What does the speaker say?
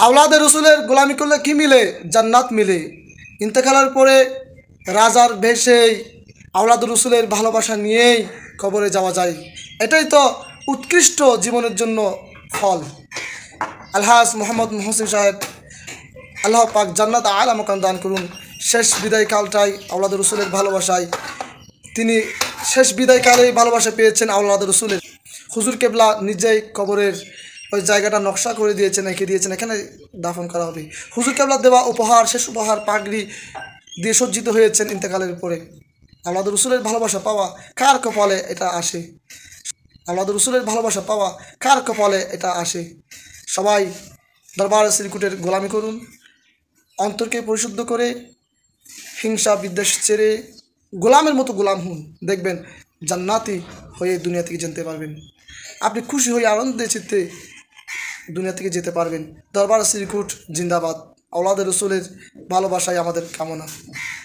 আওলাদে রসুলের গোলামি করলে কি মিলে? জান্নাত মিলে। ইন্তেকালের পরে রাজার বেশেই আওলাদ রসুলের ভালোবাসা নিয়েই কবরে যাওয়া যায়। এটাই তো উৎকৃষ্ট জীবনের জন্য ফল। আলহাজ মোহাম্মদ মোহসিন সাহেব, আল্লাহ পাক জান্নাত আলা মাকাম দান করুন। শেষ বিদায়কালটাই আওলাদ রসুলের ভালোবাসায়, তিনি শেষ বিদায়কালে ভালোবাসা পেয়েছেন আওলাদ রসুলের। হুজুর কেবলা নিজেই কবরের ওই জায়গাটা নকশা করে দিয়েছেন, এঁকে দিয়েছেন, এখানে দাফন করা হবে। হুজুর কেবলা দেওয়া উপহার, শেষ উপহার পাগড়ি দিয়ে সজ্জিত হয়েছেন ইন্তেকালের পরে। আওলাদ রসুলের ভালোবাসা পাওয়া কার কপালে এটা আসে? আওলাদ রসুলের ভালোবাসা পাওয়া কার কপালে এটা আসে? সবাই দরবার শ্রীকুটের গোলামি করুন, অন্তরকে পরিশুদ্ধ করে হিংসা বিদ্বেষ ছেড়ে গোলামের মতো গোলাম হন। দেখবেন জান্নাতি হয়ে দুনিয়া থেকে যেতে পারবেন। আপনি খুশি হয়ে আনন্দে চিত্তে দুনিয়া থেকে যেতে পারবেন। দরবার শ্রীকুট জিন্দাবাদ। আওলাদ রসুলের ভালোবাসাই আমাদের কামনা।